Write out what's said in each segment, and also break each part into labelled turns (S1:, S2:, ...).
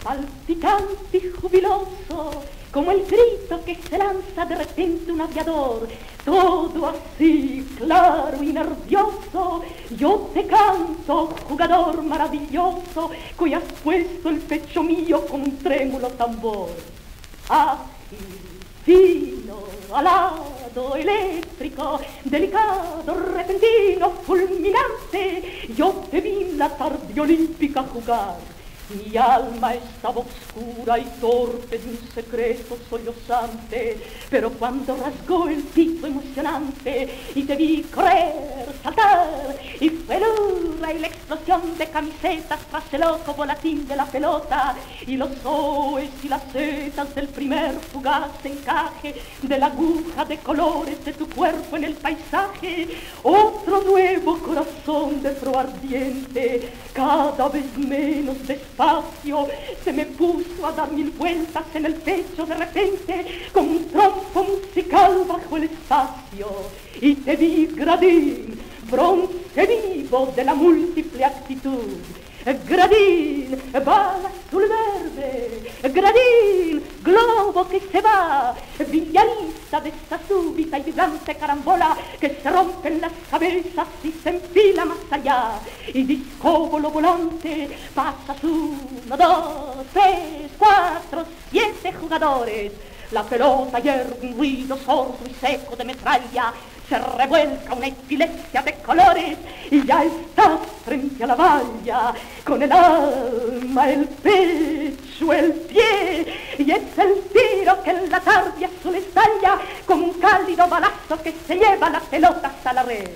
S1: palpitante y jubiloso, como el grito que se lanza de repente un aviador, todo así claro y nervioso. Yo te canto, jugador maravilloso, que has puesto el pecho mío con un trémulo tambor. Ágil, fino, alado, eléctrico, delicado, repentino, fulminante, yo te vi en la tarde olímpica jugar. Mi alma estaba oscura y torpe de un secreto sollozante, pero cuando rasgó el pico emocionante y te vi correr, saltar, y fue el hurra y la explosión de camisetas tras el loco volatín de la pelota, y los oes y las zetas del primer fugaz encaje de la aguja de colores de tu cuerpo en el paisaje, otro nuevo corazón de proa ardiente, cada vez menos despacio, se me puso a dar 1000 vueltas en el pecho de repente, como un trompo musical bajo el espacio, y te vi gradín, bronce vivo de la múltiple actitud. Gradín, bala sul verde, gradín, globo que se va, villanista de esta súbita y vibrante carambola que se rompe en las cabezas y se enfila más allá, y discóbolo volante, pasas 1, 2, 3, 4, 7 jugadores, la pelota hierve un ruido sordo y seco de metralla, se revuelca una epilepsia de colores y ya estás frente a la valla con el alma, el pecho, el pie, y es el tiro que en la tarde azul estalla como un cálido balazo que se lleva la pelota hasta la red.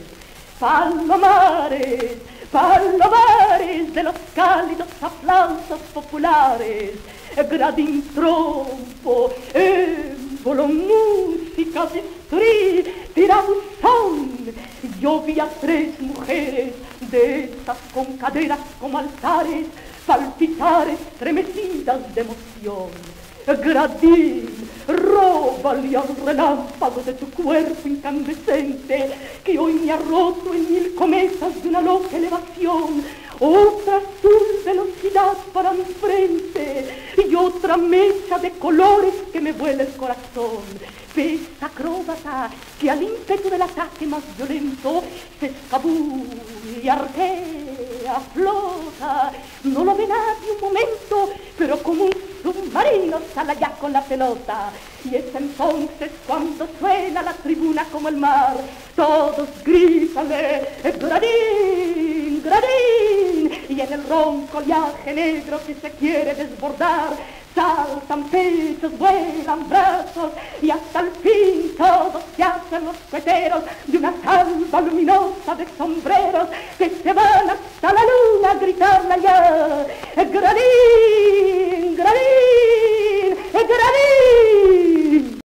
S1: Palomares, palomares de los cálidos aplausos populares, gradín, trompo, émbolo, música, bisturí, tirabuzón. Yo vi a 3 mujeres de esas con caderas como altares palpitar estremecidas de emoción. Gradín, róbale al relámpago de tu cuerpo incandescente que hoy me ha roto en 1000 cometas de una loca elevación, otra azul velocidad para mi frente y otra mecha de colores que me vuela el corazón. Pez acróbata que al ímpetu del ataque más violento se escabulle, arquea, flota, no lo ve nadie un momento, pero como un submarino sale ya con la pelota. Y es entonces cuando suena la tribuna como el mar, todos grítanle gradín, gradín, y en el ronco oleaje negro que se quiere desbordar, saltan pechos, vuelan brazos y hasta el fin todos se hacen los coheteros de una salva luminosa de sombreros que se van hasta la luna a gritarle allá.